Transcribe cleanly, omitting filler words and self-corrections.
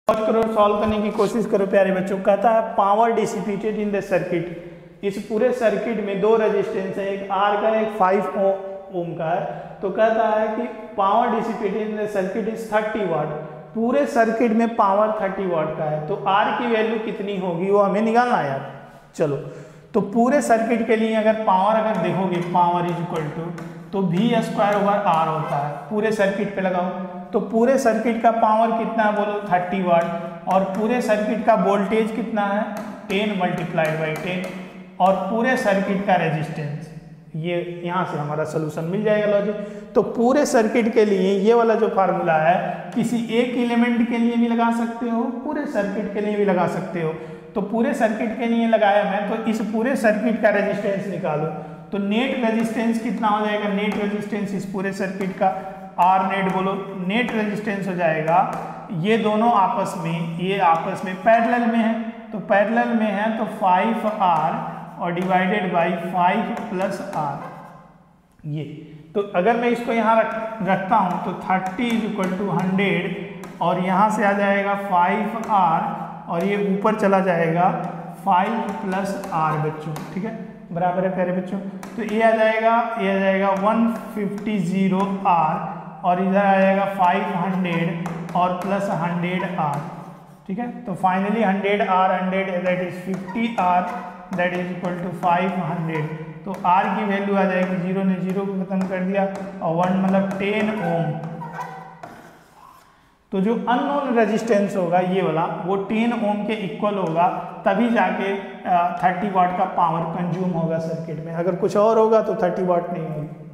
करो, सॉल्व करने की कोशिश करो प्यारे बच्चों। कहता है power dissipated in the circuit. इस पूरे सर्किट में दो रेजिस्टेंस है, एक आर का एक 5 ओम का है। तो कहता है कि power dissipated in the circuit is 30 watt. पूरे सर्किट में पावर 30 वाट का है, तो आर की वैल्यू कितनी होगी वो हमें निकालना है यार। चलो, तो पूरे सर्किट के लिए अगर पावर अगर देखोगे, पावर इज इक्वल टू तो V² होता है। पूरे सर्किट पे लगाओ तो पूरे सर्किट का पावर कितना है बोलो 30 वाट, और पूरे सर्किट का वोल्टेज कितना है 10 × 10, और पूरे सर्किट का रेजिस्टेंस, ये यहाँ से हमारा सोल्यूशन मिल जाएगा लॉजिक। तो पूरे सर्किट के लिए ये वाला जो फार्मूला है किसी एक एलिमेंट के लिए भी लगा सकते हो, पूरे सर्किट के लिए भी लगा सकते हो। तो पूरे सर्किट के लिए लगाया मैं, तो इस पूरे सर्किट का रेजिस्टेंस निकालो तो नेट रेजिस्टेंस कितना हो जाएगा। नेट रेजिस्टेंस इस पूरे सर्किट का आर नेट बोलो, नेट रेजिस्टेंस हो जाएगा, ये दोनों आपस में, ये आपस में पैरेलल में है, तो पैरेलल में है तो 5R और डिवाइडेड बाई 5 + R। ये तो अगर मैं इसको यहाँ रखता हूँ तो 30 = 100 और यहाँ से आ जाएगा 5R और ये ऊपर चला जाएगा 5 + R बच्चों, ठीक है, बराबर है प्यारे बच्चों। तो ये आ जाएगा 150R और इधर आ जाएगा 500 और प्लस 100R, ठीक है। तो finally 100R 100 that is 50R that is equal to 500। तो R की वैल्यू आ जाएगी, 0 ने 0 को खत्म कर दिया और 1 मतलब 10 ओम। तो जो अननोन रेजिस्टेंस होगा ये वाला, वो 10 ओम के इक्वल होगा, तभी जाके 30 वाट का पावर कंज्यूम होगा सर्किट में। अगर कुछ और होगा तो 30 वाट नहीं होगी।